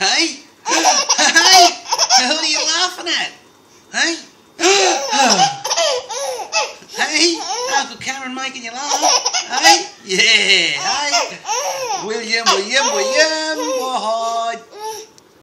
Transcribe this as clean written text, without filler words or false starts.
Hey? Hey? Who are you laughing at? Hey? Hey? Uncle Cameron making you laugh? Hey? Yeah. Hey? William.